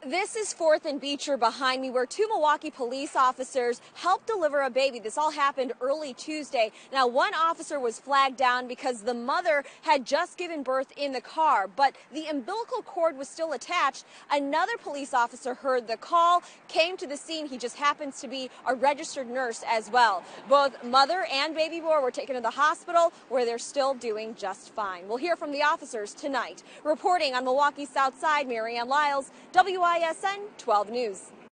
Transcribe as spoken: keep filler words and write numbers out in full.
This is fourth and Beecher behind me, where two Milwaukee police officers helped deliver a baby. This all happened early Tuesday. Now, one officer was flagged down because the mother had just given birth in the car, but the umbilical cord was still attached. Another police officer heard the call, came to the scene. He just happens to be a registered nurse as well. Both mother and baby boy were taken to the hospital, where they're still doing just fine. We'll hear from the officers tonight. Reporting on Milwaukee's South Side, Mary Ann Lyles, W I S N twelve News.